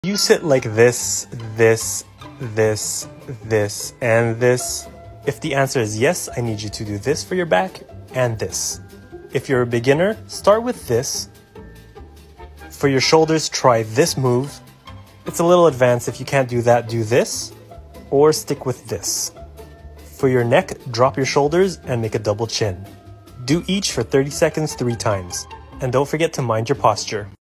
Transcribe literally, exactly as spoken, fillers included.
You sit like this, this, this, this, and this. If the answer is yes, I need you to do this for your back and this. If you're a beginner, start with this. For your shoulders, try this move. It's a little advanced. If you can't do that, do this, or stick with this. For your neck, drop your shoulders and make a double chin. Do each for thirty seconds three times. And don't forget to mind your posture.